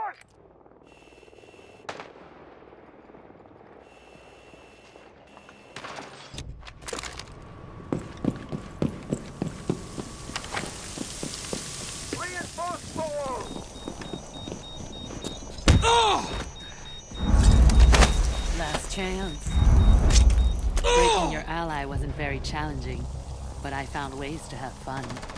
Last chance. Breaking your ally wasn't very challenging, but I found ways to have fun.